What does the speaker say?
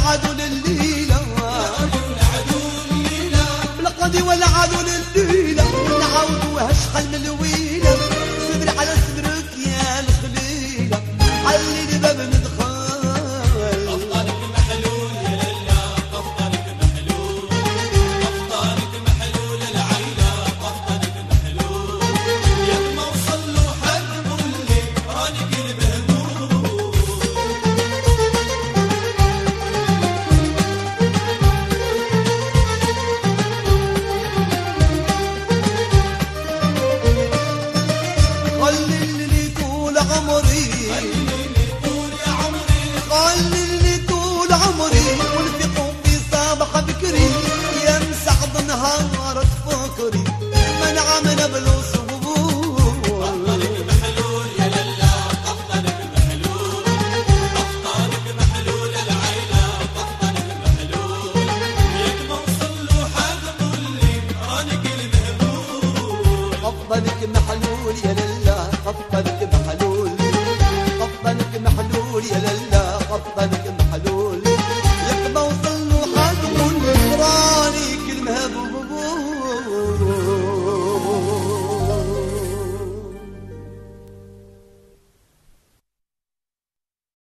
والعدو للليلة بالقضي والعدو للليلة نعاود وهشقل من الويلة صبر على صدرك يا الخليلة علي الباب ندخل أفطارك محلول يا للا أفطارك محلول أفطارك محلول العيلة أفطارك محلول يا ما وصل له حد قول لي راني قلبه خليني طول عمري خليني طول عمري ونفق في صباح بكري يا مسعد نهار تفكري منعمنا بالصبور أفطارك محلول يا للا أفطارك محلول أفطارك محلول العيلة أفطارك محلول يا ما وصل له حد قول لي راني قلبه أفضلك محلول يا لله أفضلك محلول أفضلك محلول يا لله أفضلك